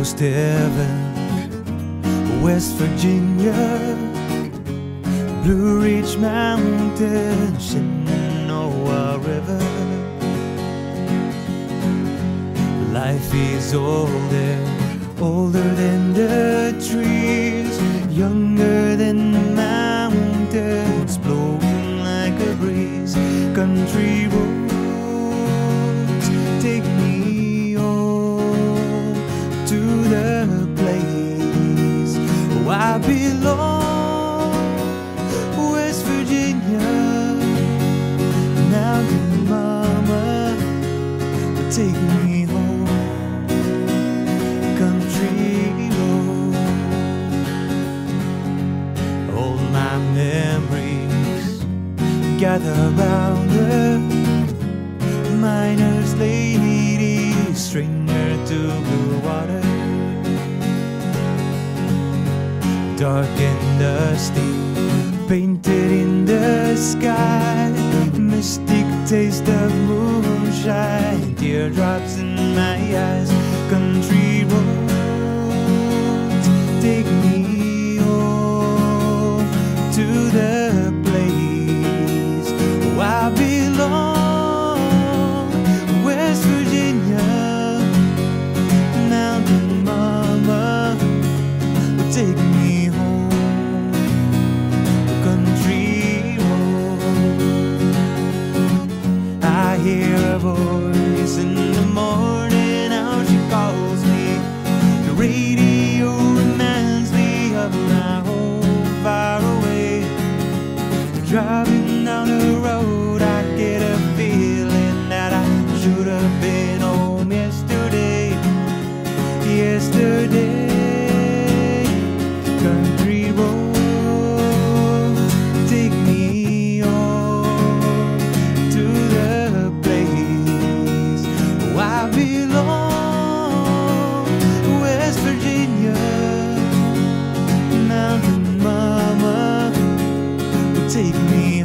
almost heaven. West Virginia, Blue Ridge Mountains, Shenandoah River. Life is older, older than the trees, younger than the mountains, blowing like a breeze. Country roads take me home to the place where I belong. West Virginia, mountain mama will take me home. Country road, all my memories gather round her. Miner's lady, stranger to blue water. Dark and dusty, painted in the sky. Mystic taste of moonshine, teardrops in my eyes. Country roads take me home to the place where I belong. West Virginia, mountain mama will take me home. Country road, I hear a voice in the morning, how she calls me. The radio reminds me of my home far away. Driving down the road, I get a feeling that I should have been home yesterday. Yesterday. Country road, take me home to the place where I belong. West Virginia, mountain mama will take me